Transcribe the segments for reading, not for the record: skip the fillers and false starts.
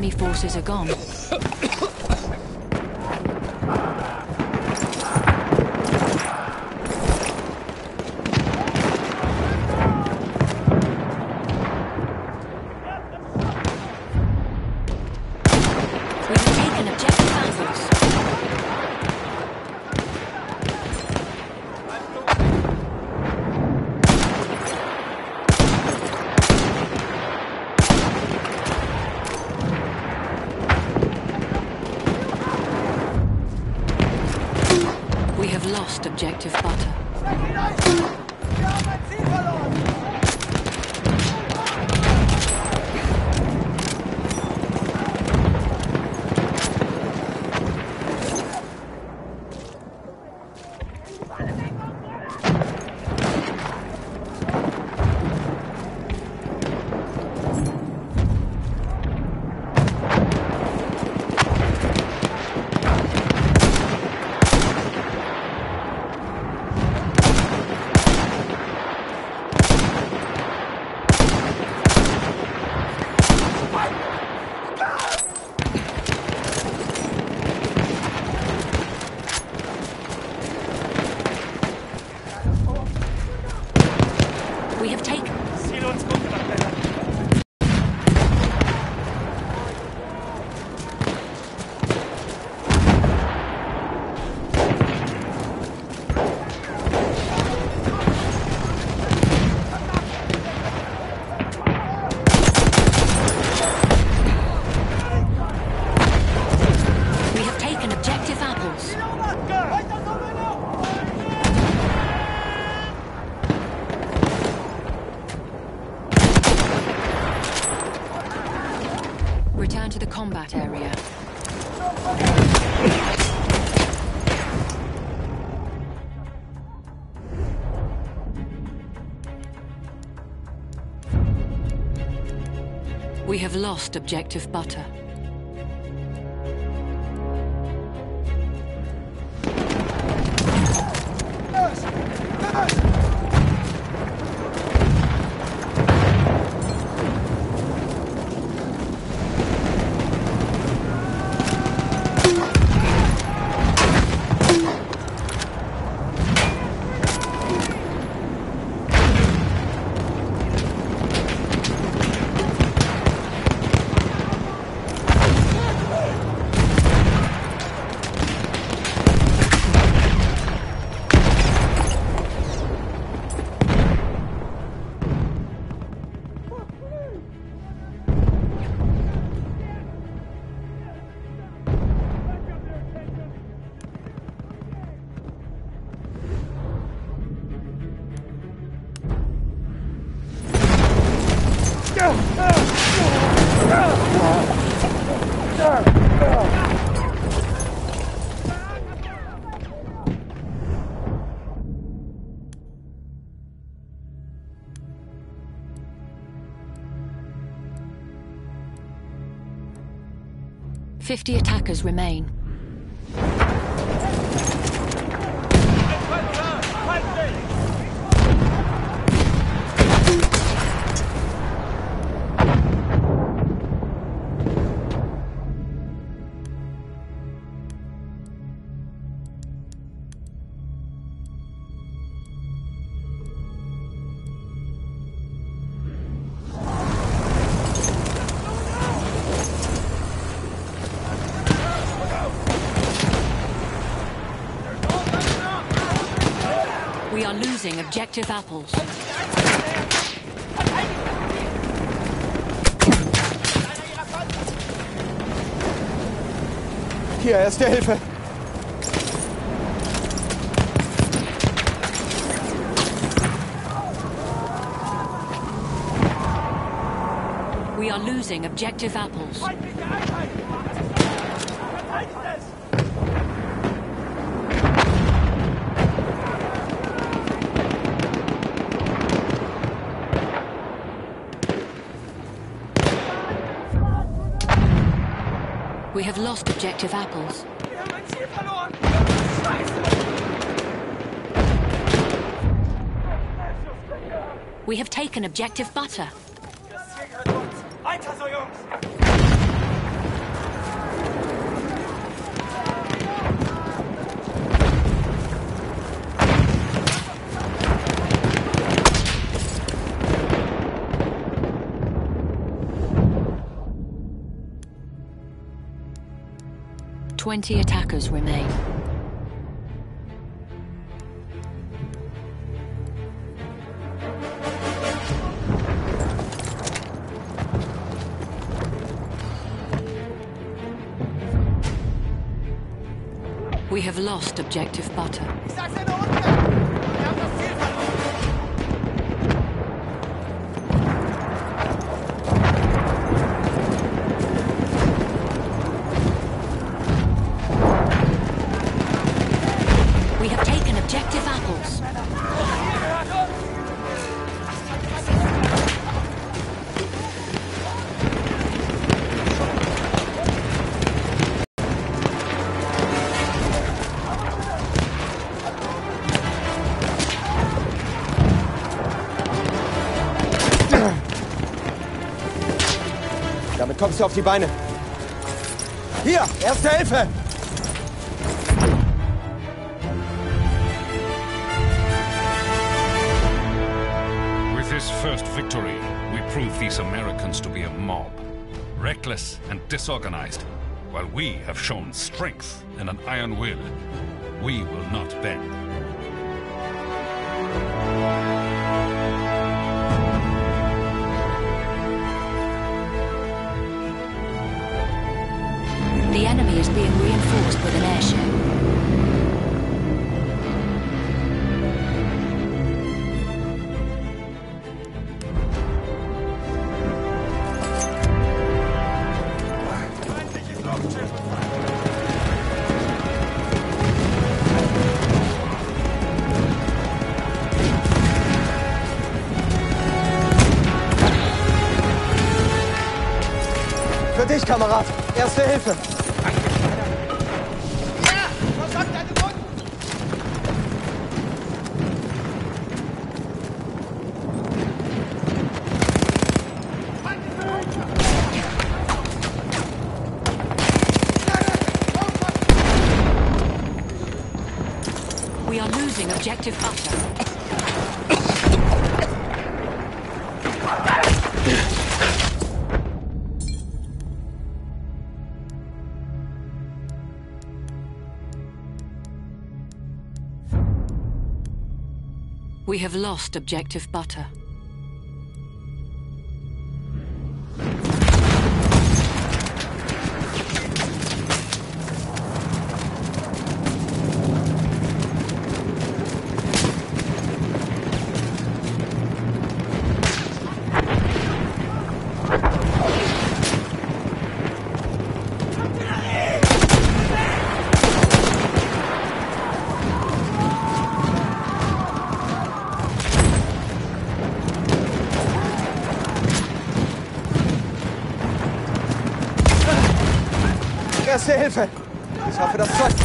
enemy forces are gone. Lost objective butter. We have taken. We have taken objective apples. Return to the combat area. We have lost objective butter. Fifty attackers remain. We are losing objective apples. Hier, erste Hilfe! We are losing objective apples. We have lost objective apples. We have taken objective butter. 20 attackers remain. We have lost objective butter. Ich sag's dir nur unten! Wir haben das Ziel verloren! We have taken objective apples. Damit kommst du auf die Beine. Hier, Erste Hilfe! With this first victory, we prove these Americans to be a mob. Reckless and disorganized. While we have shown strength and an iron will, we will not bend. The enemy is being reinforced with an airship. Für dich, Kamerad. Erste Hilfe. Ja! Versorgt deine Wunden! We are losing objective butter. We have lost objective butter. Erste Hilfe! Ich hoffe, das Zeug.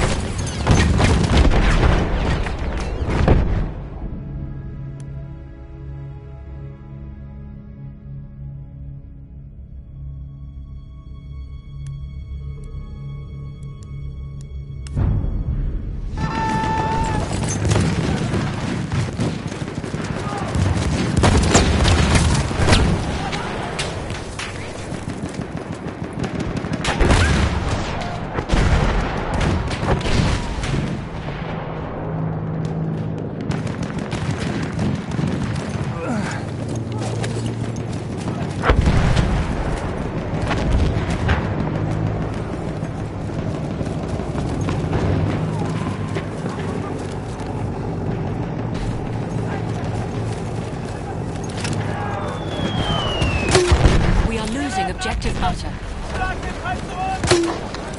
Objective butter. Schlag den Feind zurück!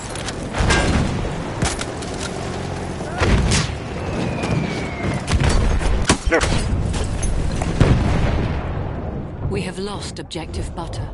We have lost objective butter.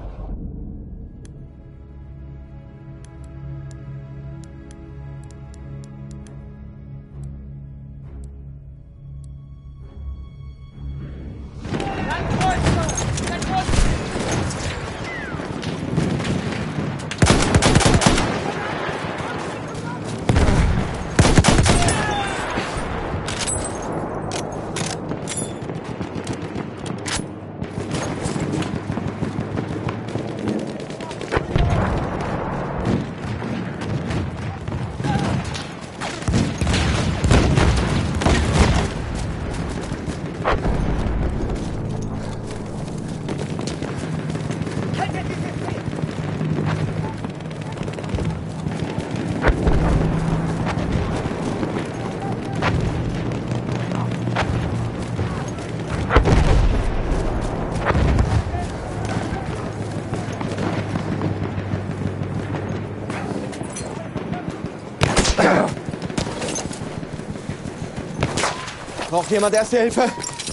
Braucht jemand Erste Hilfe?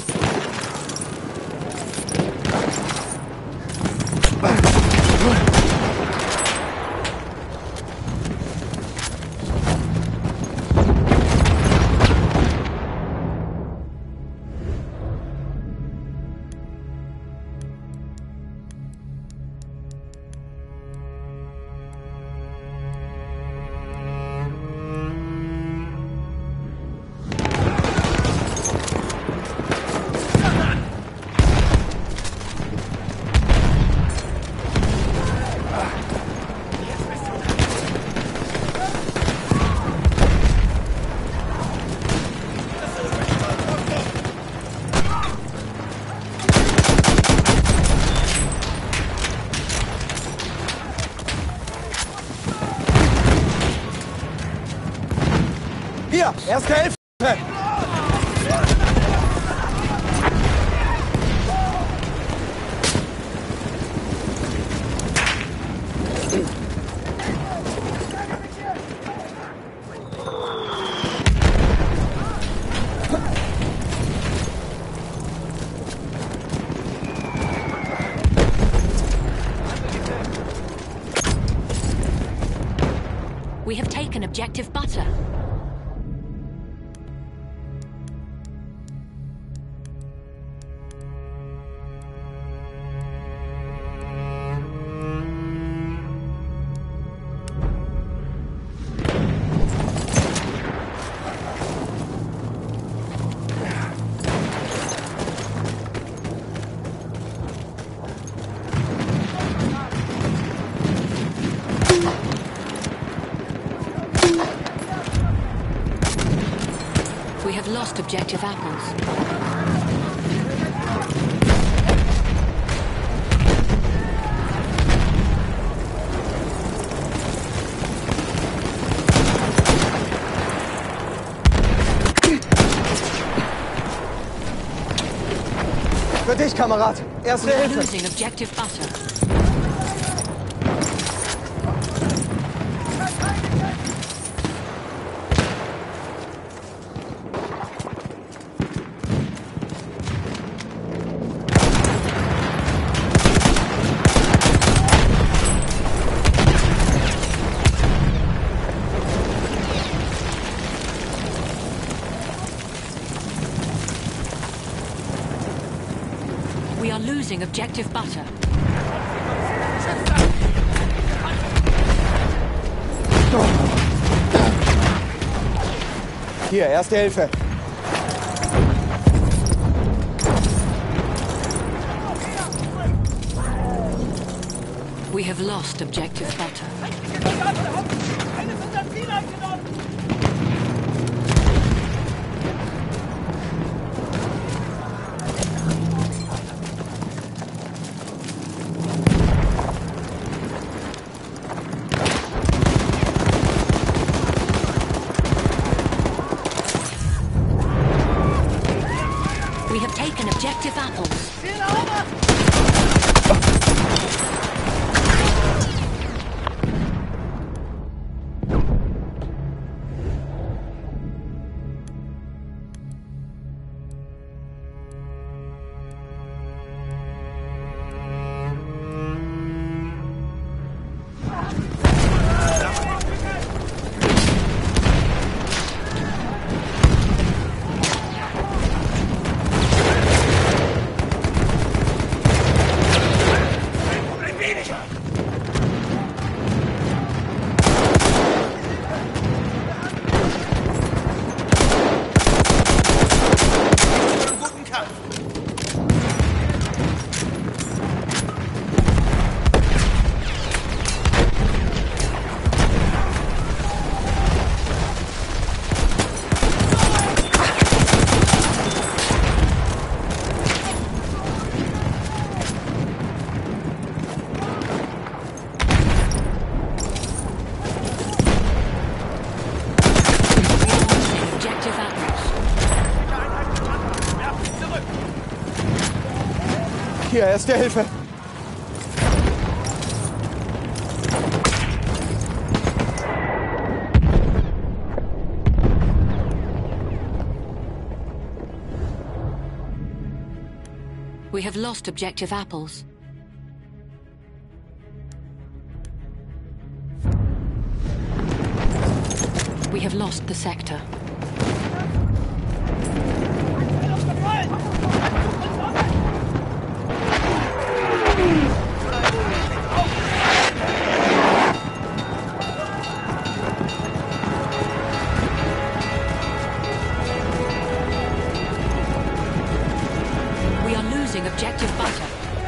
Hier, Erste Hilfe! We have taken objective butter. We have lost objective apples. Für dich, Kamerad. Erste We are Hilfe. losing objective butter. We are losing objective butter. Hier, Erste Hilfe. We have lost objective butter. Eines unserer Ziele eingenommen! We have taken objective apples. Ziel erobert! Objective apples. Werfen zurück! Hier, Erste Hilfe. We have lost objective apples. We have lost the sector. We are losing objective butter.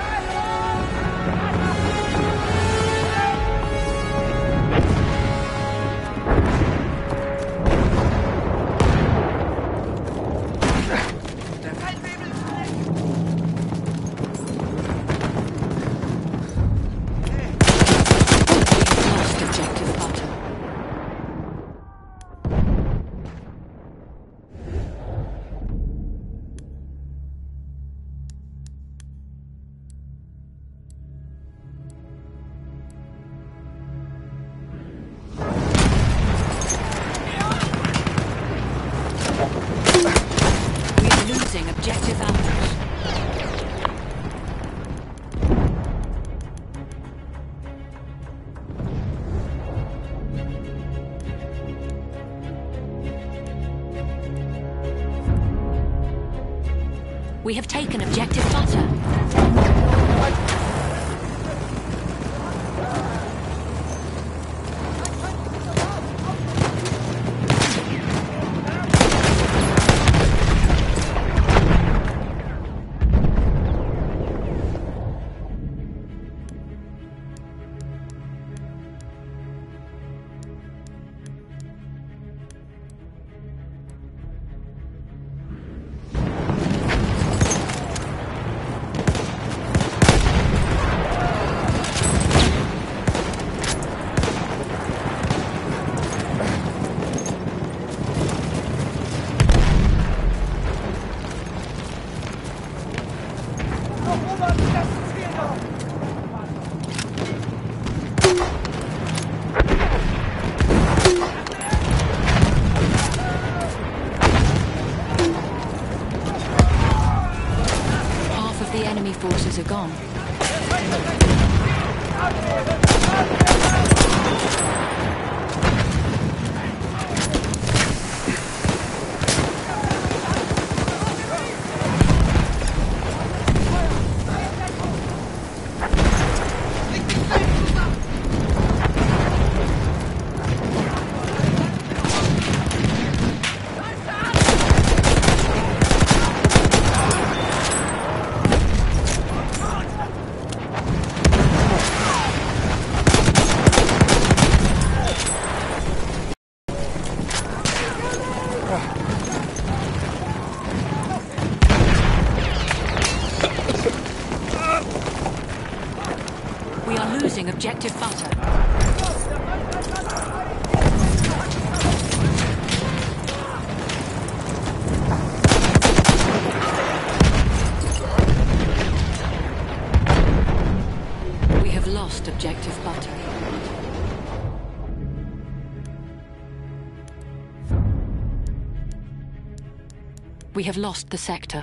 Objective apples. We have taken objective butter. The enemy forces are gone. We are losing objective butter. We have lost objective butter. We have lost the sector.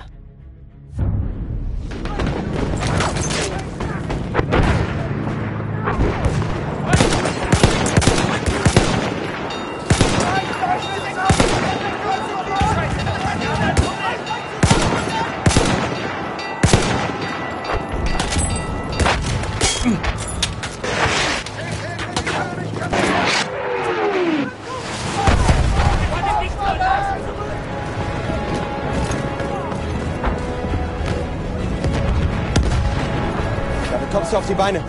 Damit kommst du auf die Beine.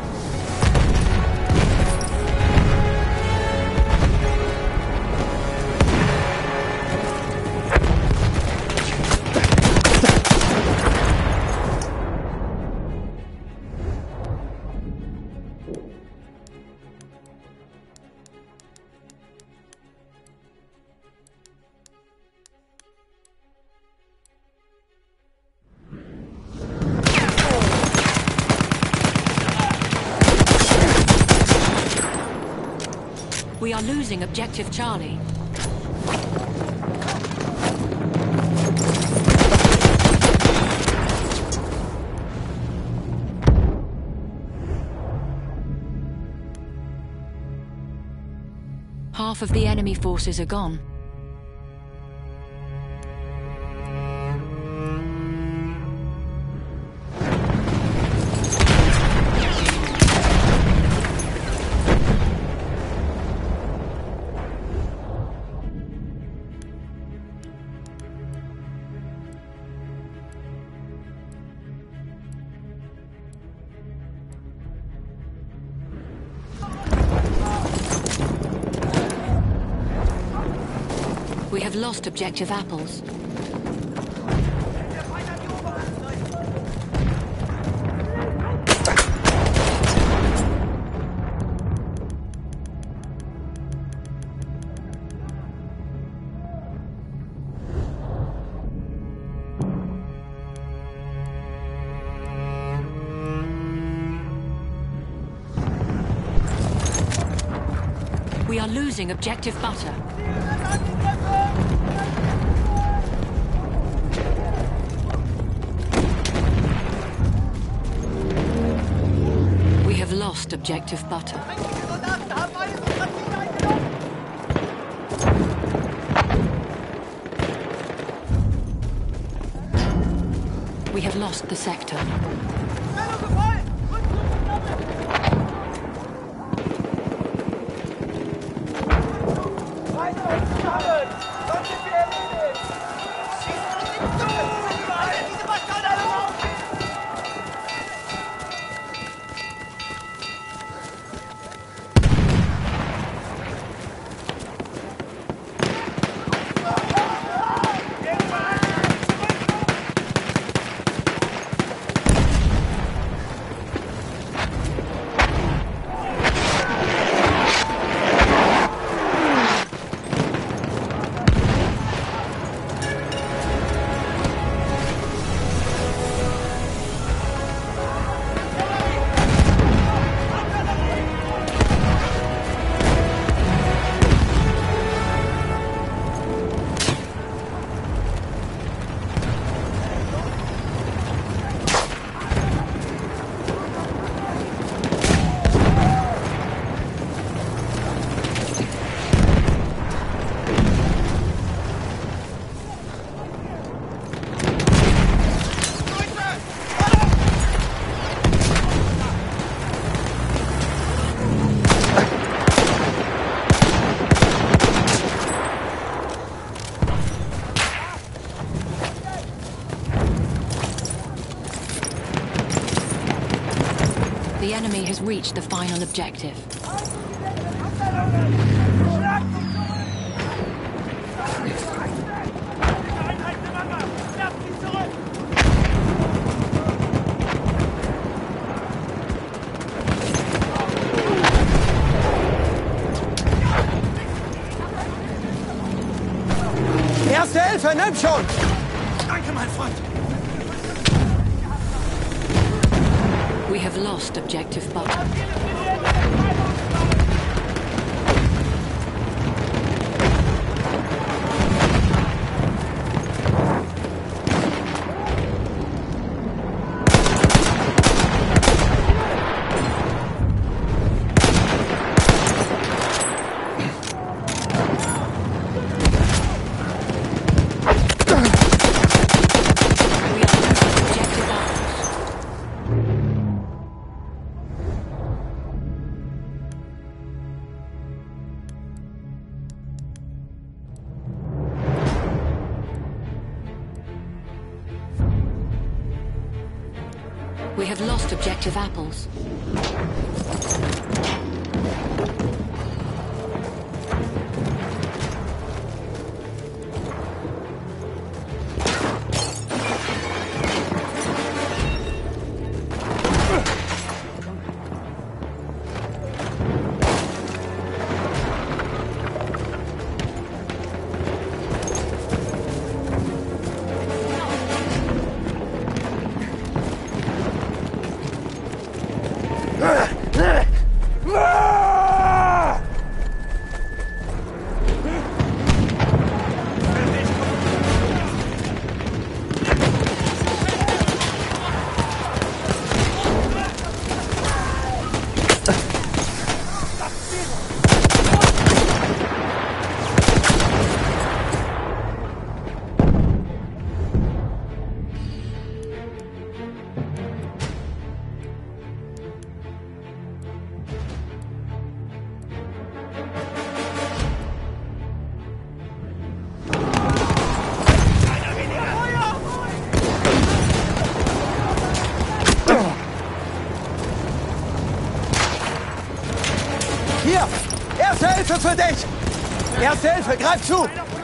We are losing objective Charlie. Half of the enemy forces are gone. We have lost objective apples. We are losing objective butter. We have lost objective butter. We have lost the sector. The enemy has reached the final objective. Erste Hilfe, nimm schon! Danke, mein Freund! We have lost objective butter. We have lost objective apples. dich! Erste Hilfe, greif zu!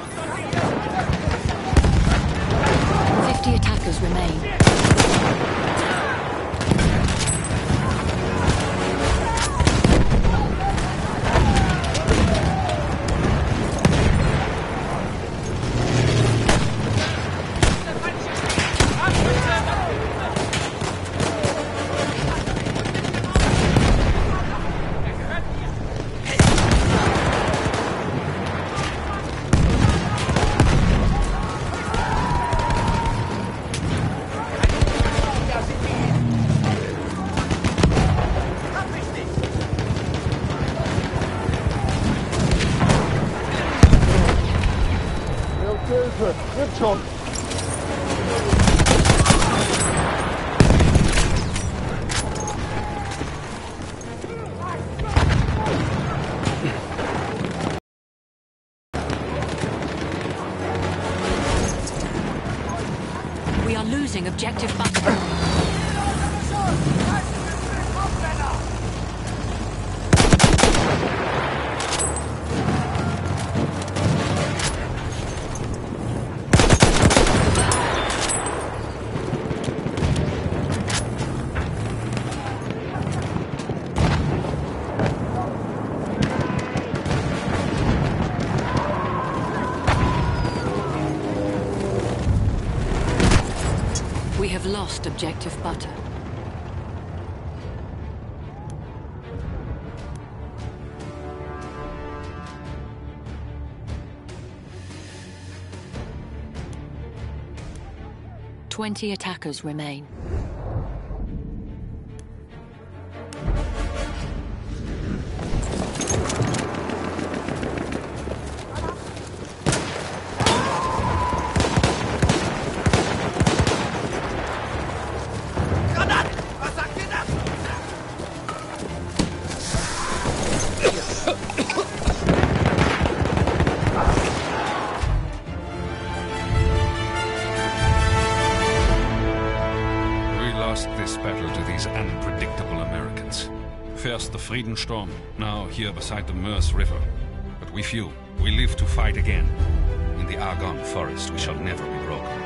50 attackers remain. Hilfe! Wird schon! We are losing objective butter. We have lost objective butter. Twenty attackers remain. This battle to these unpredictable Americans. First the Friedensturm, now here beside the Meuse River. But we few, we live to fight again. In the Argonne Forest we shall never be broken.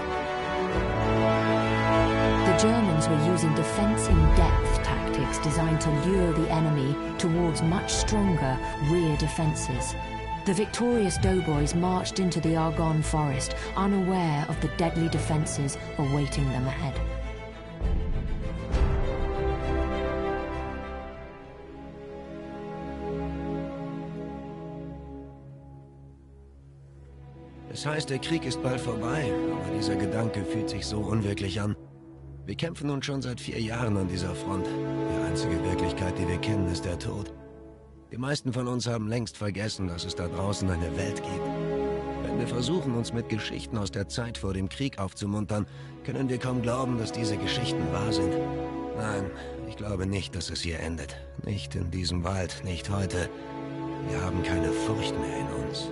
The Germans were using defense-in-depth tactics designed to lure the enemy towards much stronger rear defenses. The victorious doughboys marched into the Argonne Forest, unaware of the deadly defenses awaiting them ahead. Es heißt, der Krieg ist bald vorbei, aber dieser Gedanke fühlt sich so unwirklich an. Wir kämpfen nun schon seit 4 Jahren an dieser Front. Die einzige Wirklichkeit, die wir kennen, ist der Tod. Die meisten von uns haben längst vergessen, dass es da draußen eine Welt gibt. Wenn wir versuchen, uns mit Geschichten aus der Zeit vor dem Krieg aufzumuntern, können wir kaum glauben, dass diese Geschichten wahr sind. Nein, ich glaube nicht, dass es hier endet. Nicht in diesem Wald, nicht heute. Wir haben keine Furcht mehr in uns.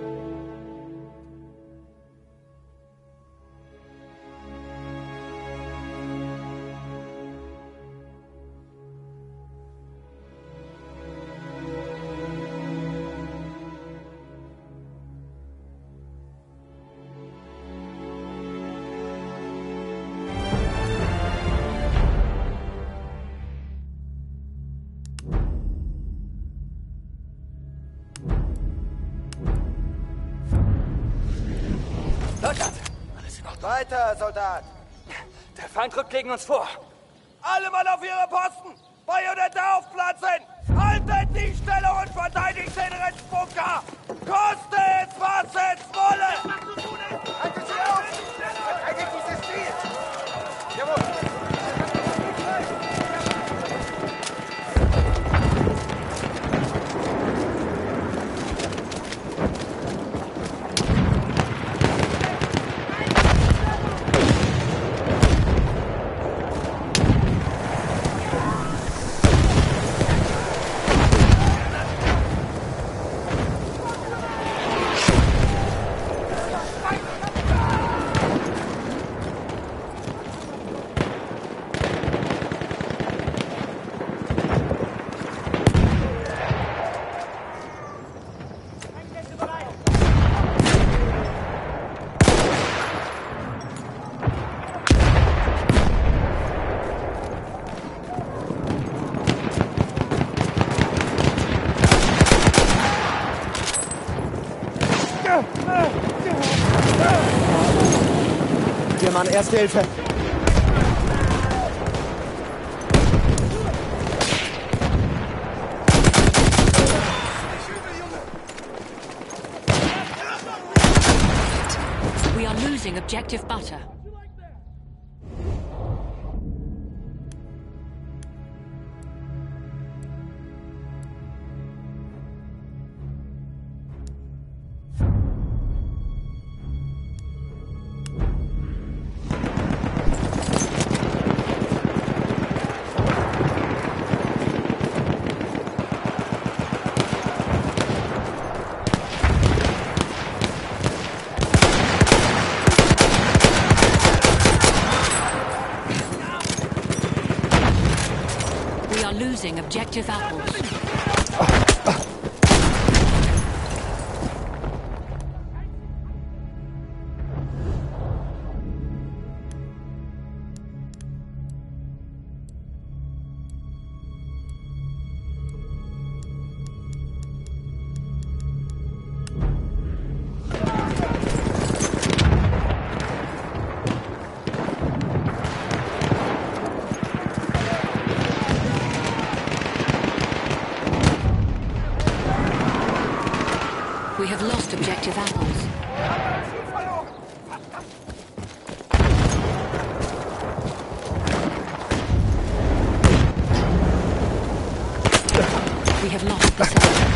Weiter, Soldat! Der Feind rückt gegen uns vor. Alle Mann auf ihre Posten! Bajonette aufplatzen! Haltet die Stellung und verteidigt den Restbunker! Koste es, was es wolle! Haltet sie auf! Verteidigt dieses Ziel! Jawohl! Hier, Mann, Erste Hilfe. We are losing objective butter. We are losing objective apples. We have lost objective apples. We have lost the sector.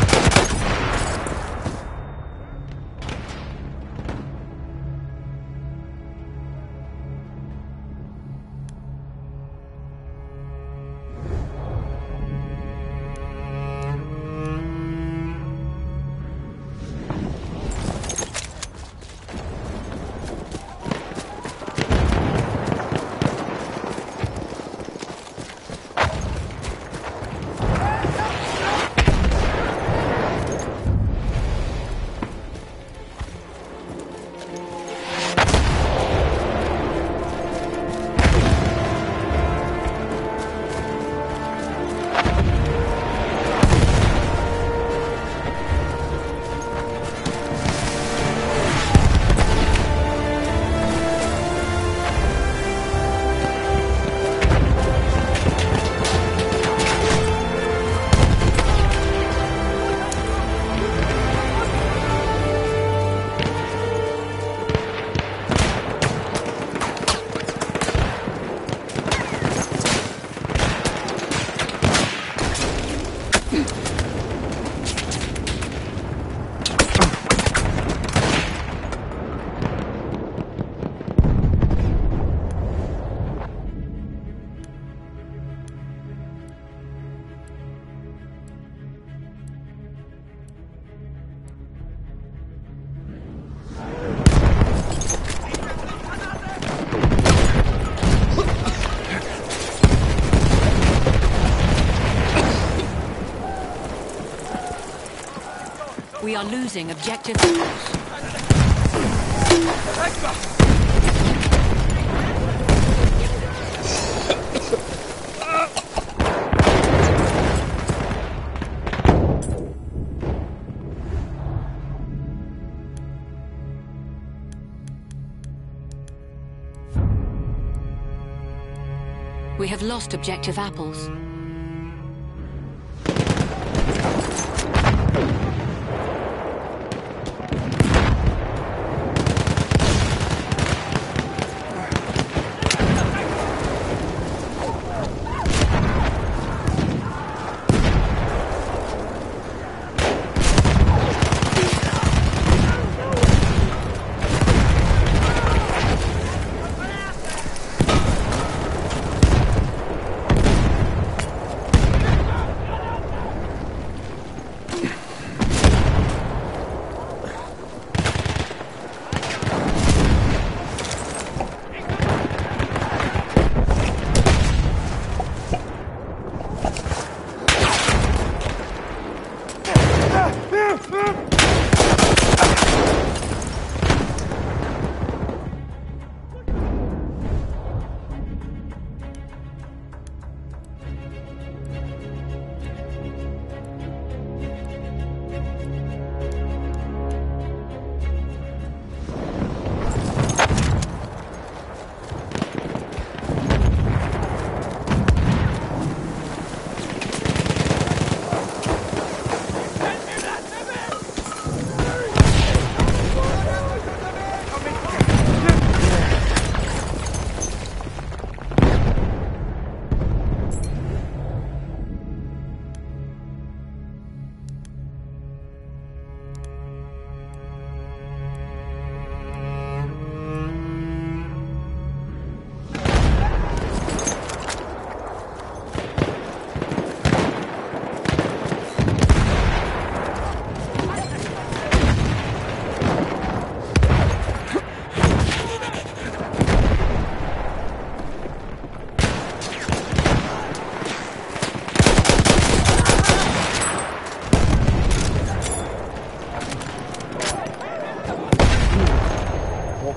We are losing objective apples. We have lost objective apples.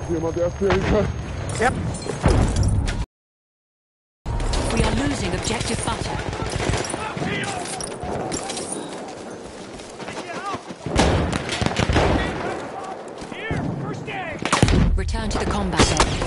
Jemand Erste Hilfe? Ja. We are losing objective butter. Return to the combat area.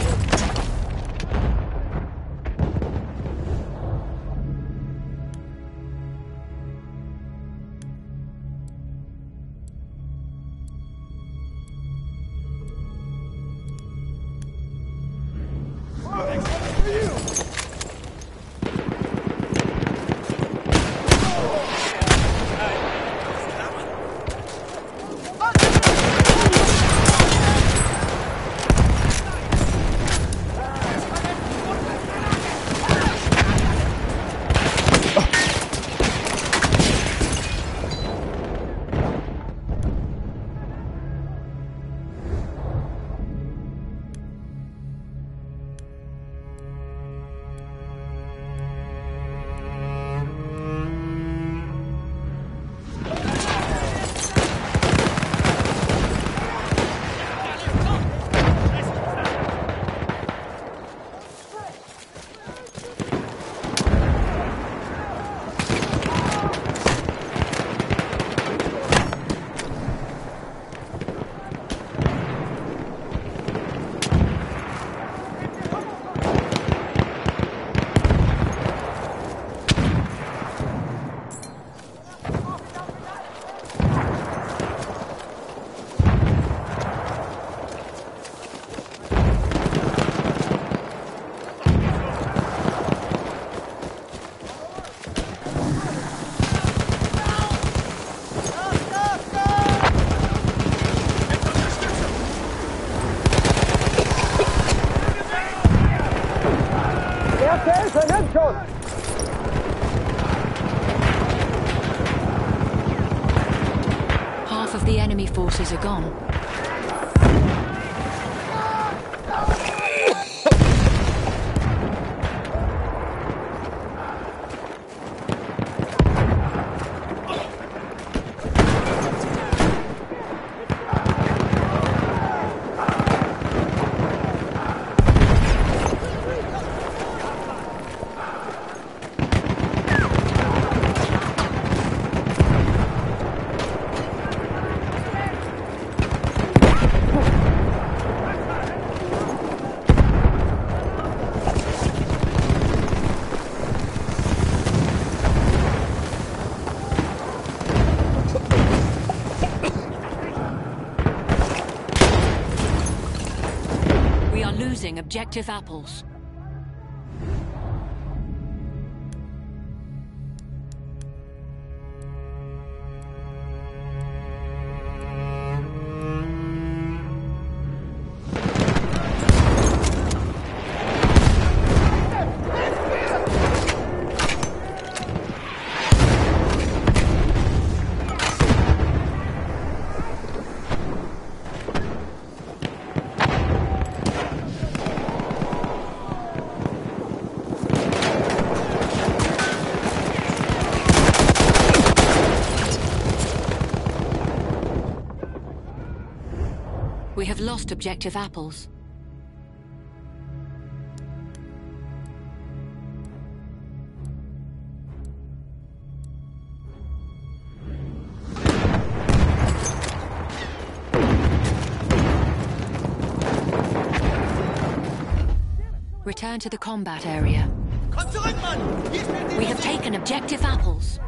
Hilfe, nimm schon! Half of the enemy forces are gone. Losing objective apples. We have lost objective apples. Return to the combat area. We have taken objective apples.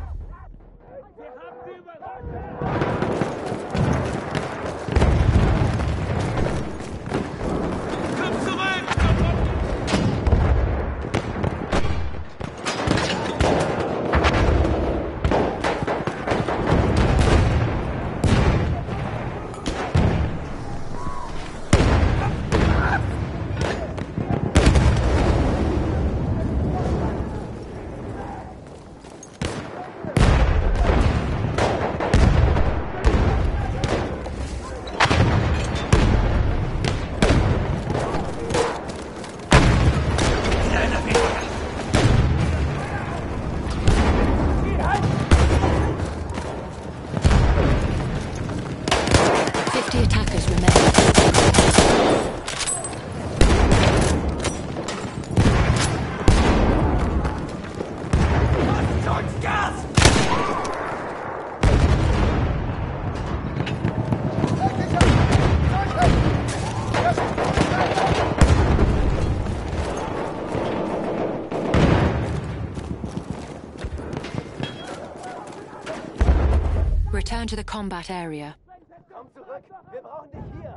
Return to the combat area. Komm zurück! Wir brauchen dich hier!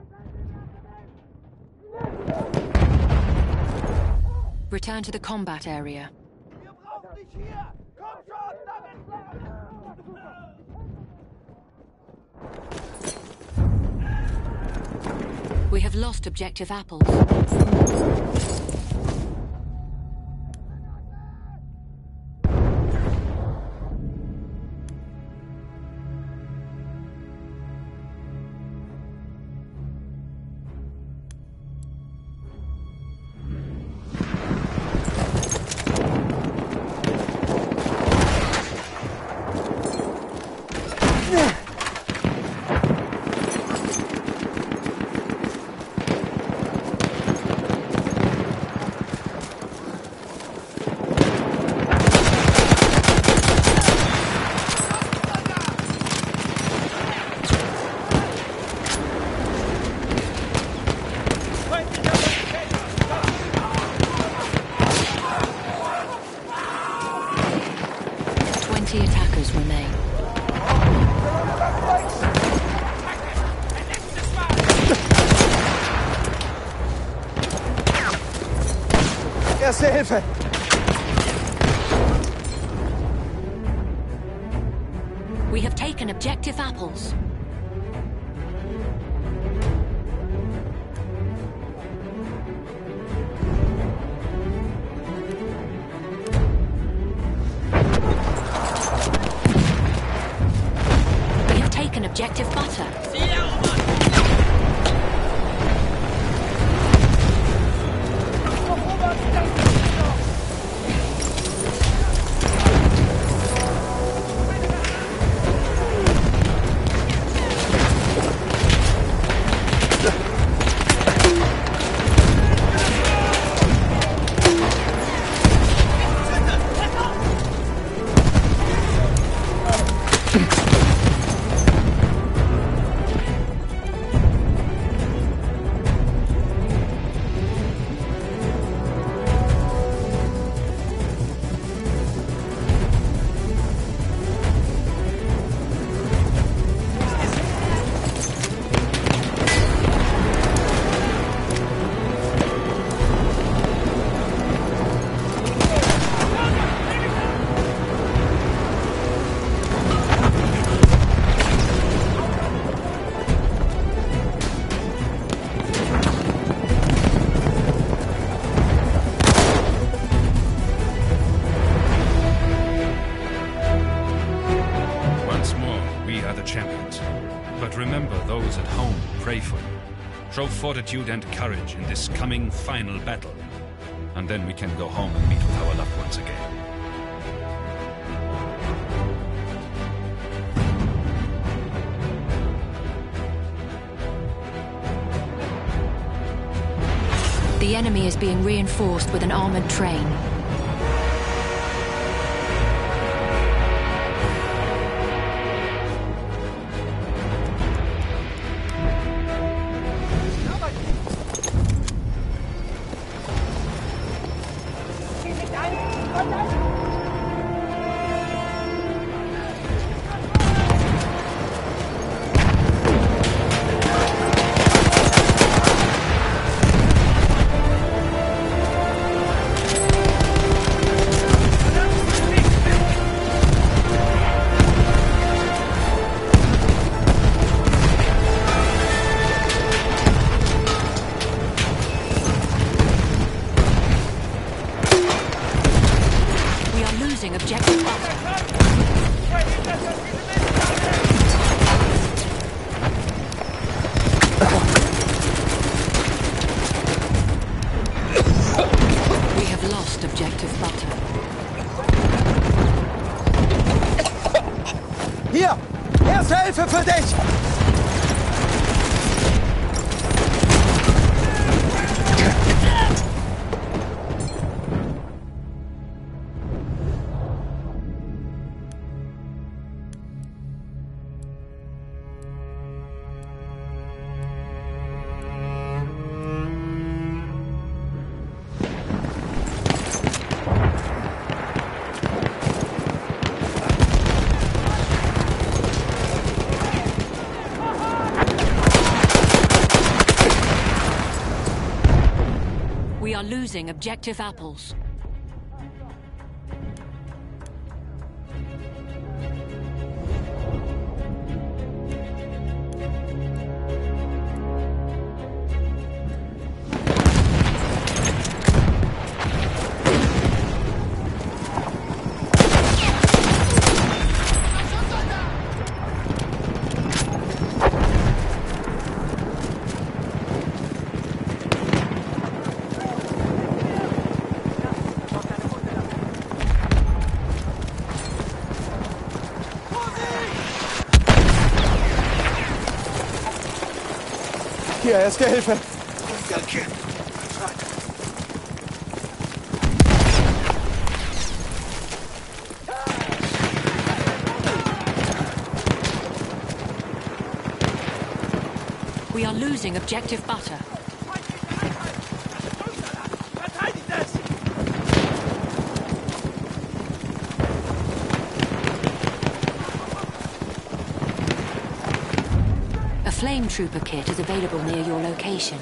Return to the combat area. Wir brauchen dich hier! Komm schon! We have lost objective apples. Attackers remain. Erste Hilfe! We have taken objective apples. Objective butter. Show fortitude and courage in this coming final battle. And then we can go home and meet with our loved ones again. The enemy is being reinforced with an armored train. Objective butter. We have lost objective butter. Hier! Erste Hilfe für dich! are losing objective apples. Hier, erste Hilfe. Danke. We are losing objective butter. Verteidigt es! A flame trooper kit is available near your location.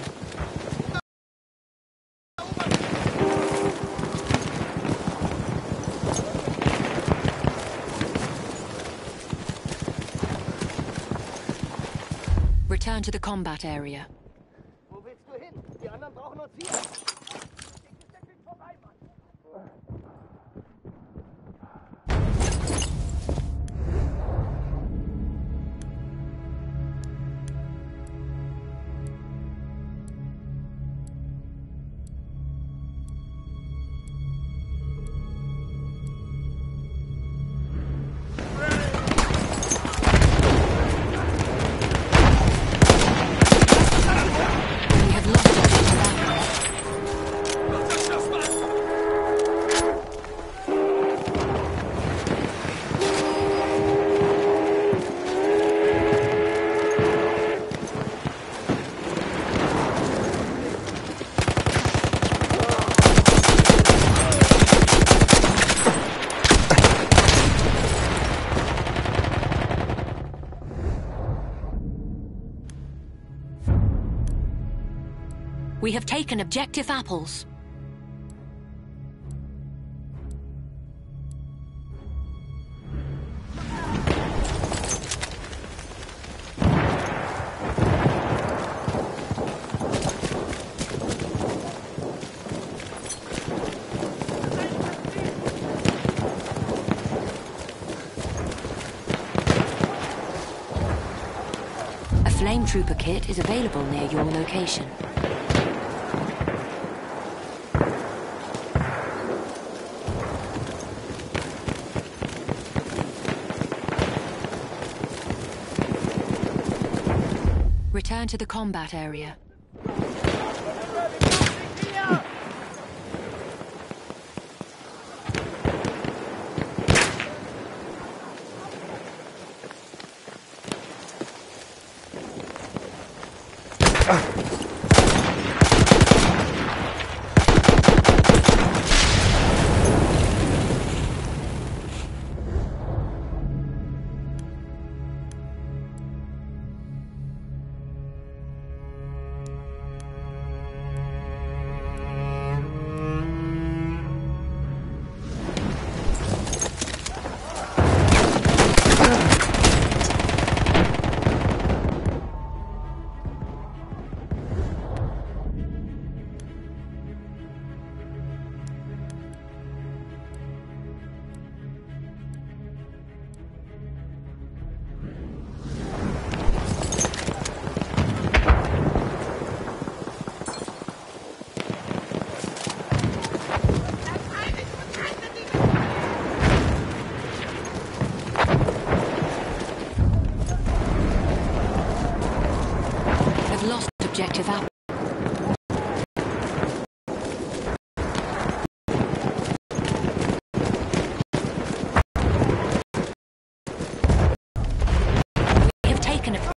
Return to the combat area. Wo willst du hin? Die anderen brauchen uns hier. We have lost objective apples. We have taken objective apples. A flame trooper kit is available near your location. Return to the combat area. Have lost objective apple. We have taken a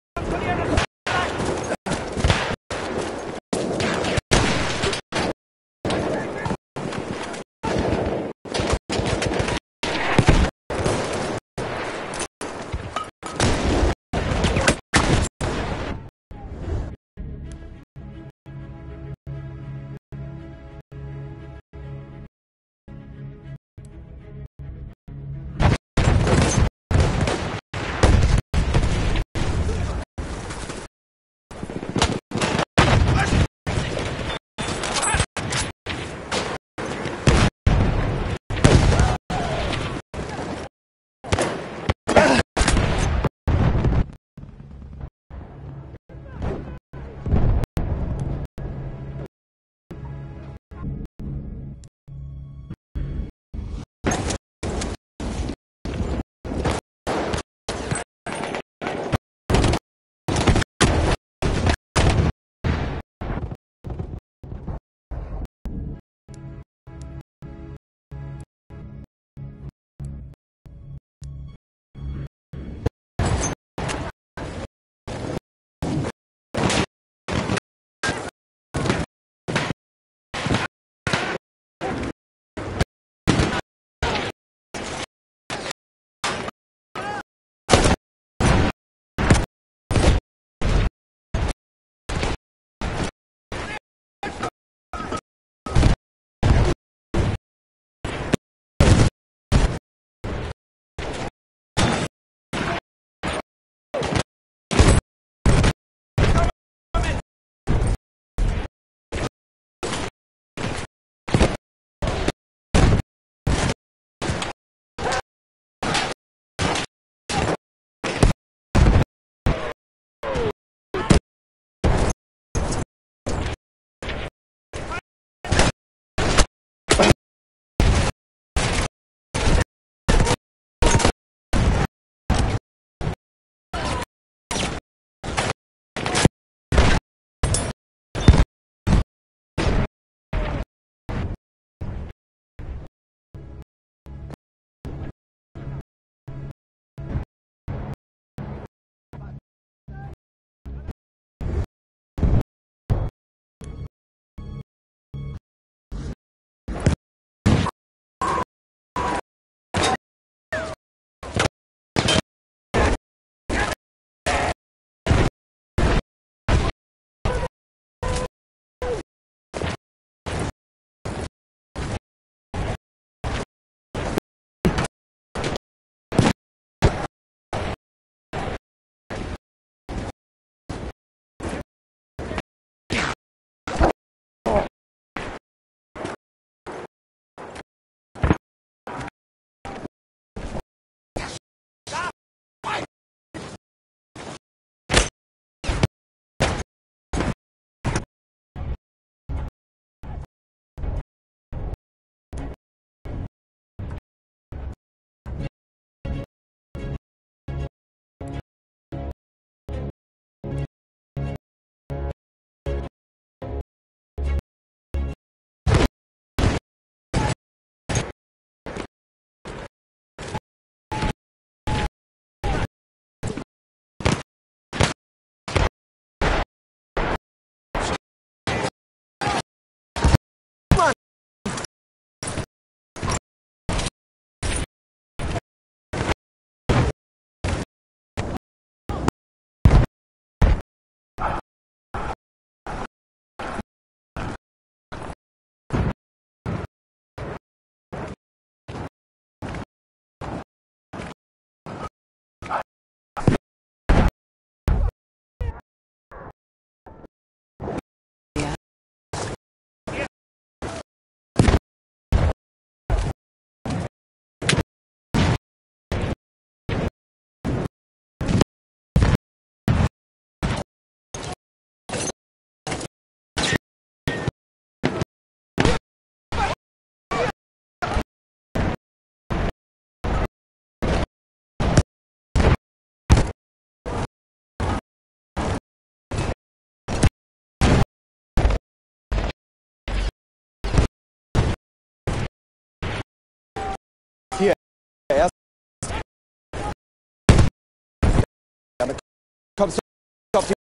Kommst du auf die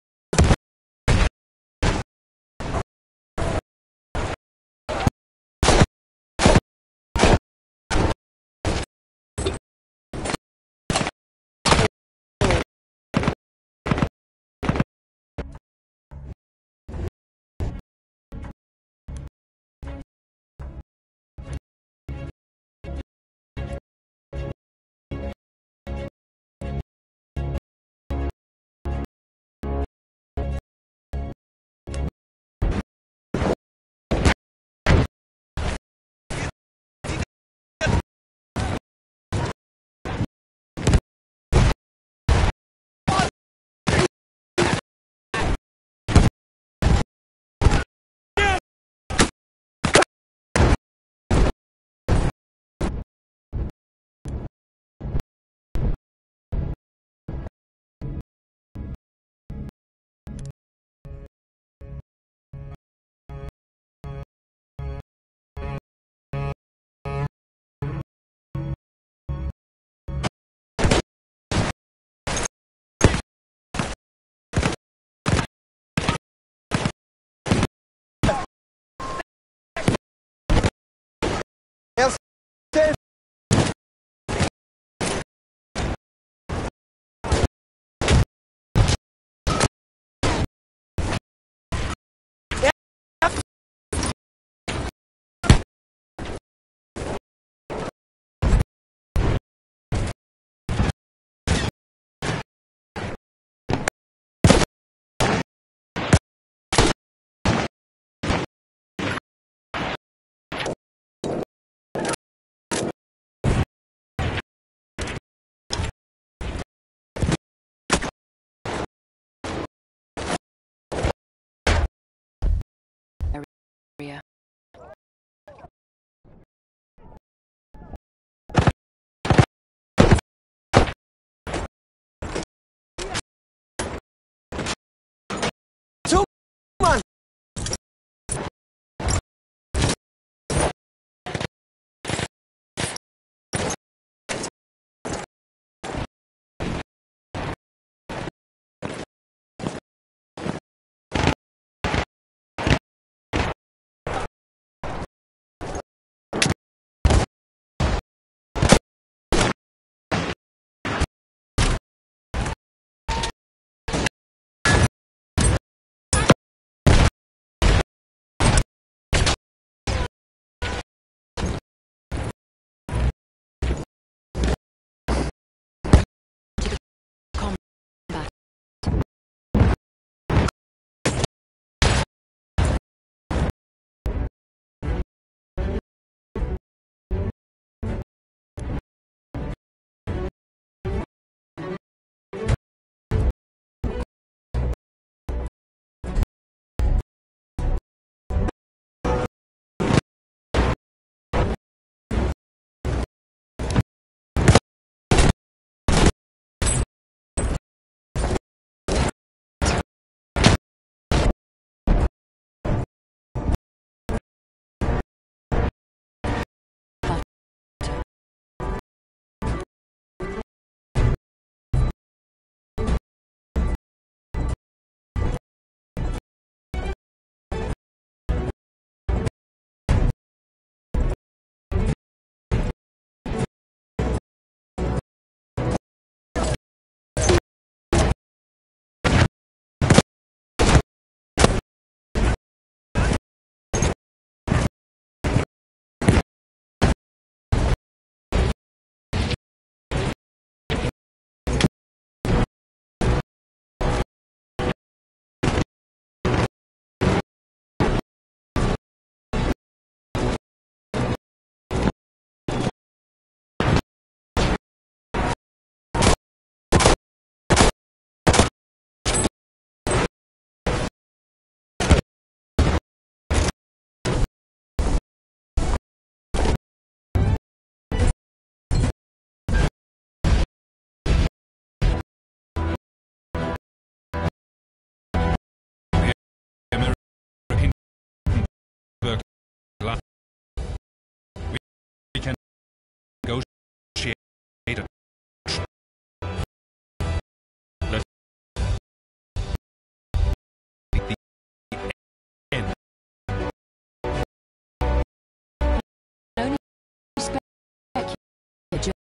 A